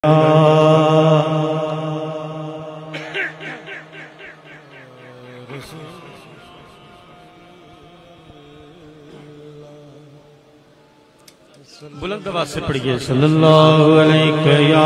بلند آواز سے پڑھیے صلی اللہ علیہ یا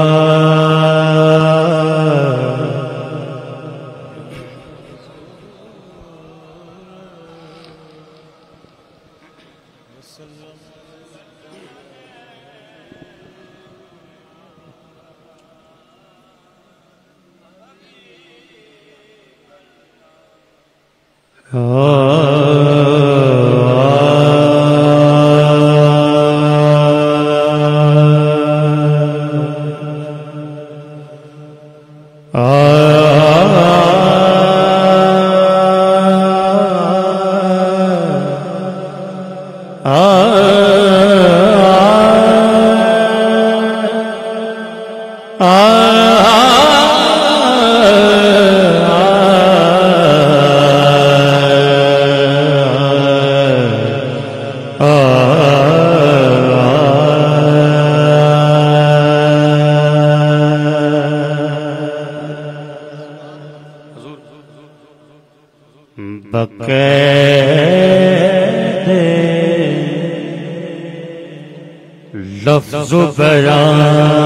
لفظ و بیان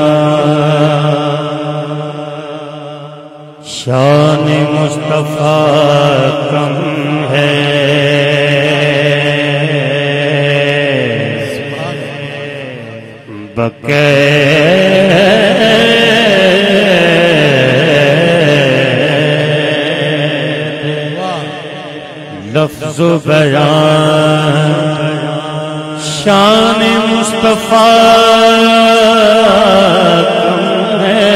شان مصطفیٰ کم ہے لفظ و بیان شان مصطفیٰ کم ہے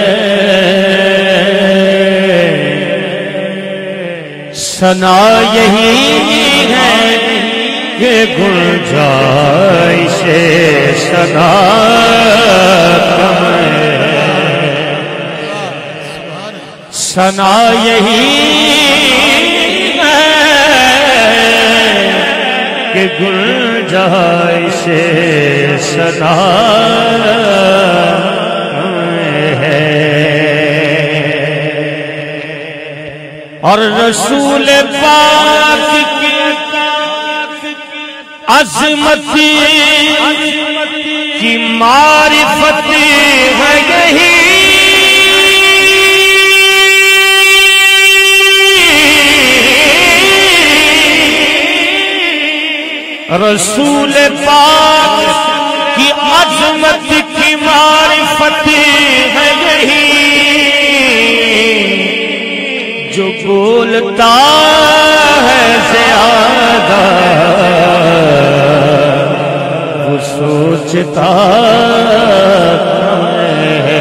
ثنا یہی ہے کہ گنجائش ثنا کم ہے ثنا یہی کہ گنجائش ثنا ہے اور رسول پاک کی عظمت کی معرفت ہے یہی رسول پاک کی عظمت کی معرفت ہے یہی جو بولتا ہے زیادہ وہ سوچتا ہے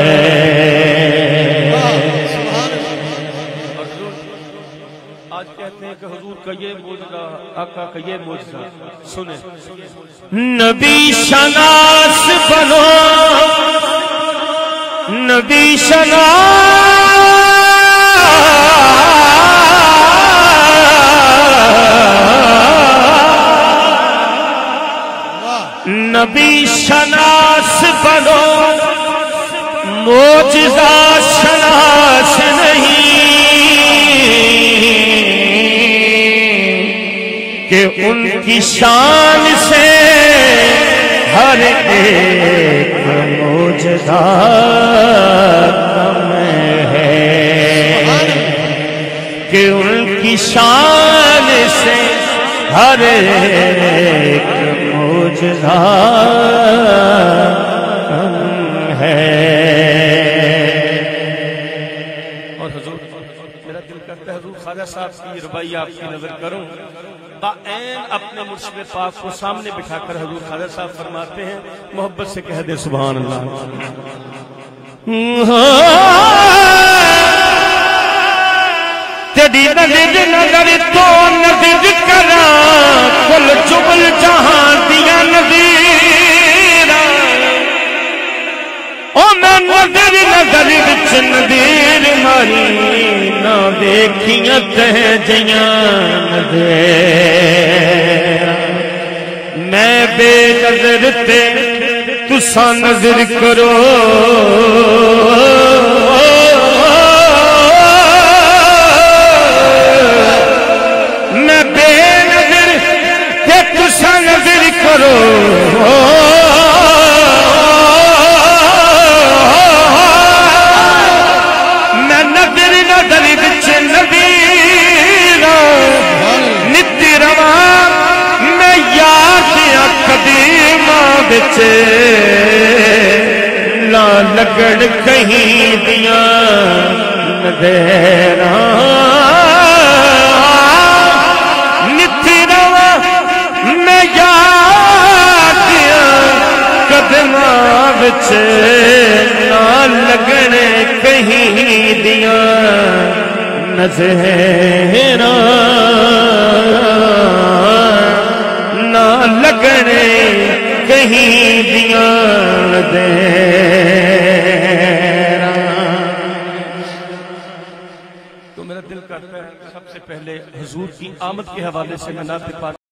آج کہتے ہیں کہ حضور کا یہ معجزہ آقا کا یہ معجزہ سنیں نبی شناس بنو نبی نبی شناس بنو معجزہ شناس نہیں کہ ان کی شان سے ہر ایک معجزہ کم ہے کہ ان کی شان سے ہر ایک معجزہ کم ہے اور حضور میرا دل کرتا ہے حضور خواجہ صاحب کی ربائی آپ کی نظر کروں باعین اپنے مرشد پاک کو سامنے بٹھا کر حضور خواجہ صاحب فرماتے ہیں محبت سے کہہ دے سبحان اللہ تیری نظر تو نظر کرا کل جبل جہاں دیا نظیر او میں نظر وچ نظیر ماری نہ دیکھیاں تہ جیاں دے میں بے نظر تے تو تساں نظر کرو میں بے نظر تے تساں نظر کرو میں نظر نظر وچ نبی نتی رواں میں یار دیاں قدیماں وچ نہ لگن کہیں دیاں نظراں نتی رواں میں یار دیاں قدماں وچ نہ لگن کہیں دیاں نظراں نہ لگنے کہیں دیاں تو میرا دل کرتا ہے سب سے پہلے حضور کی آمد کے حوالے سے میں نعت پاک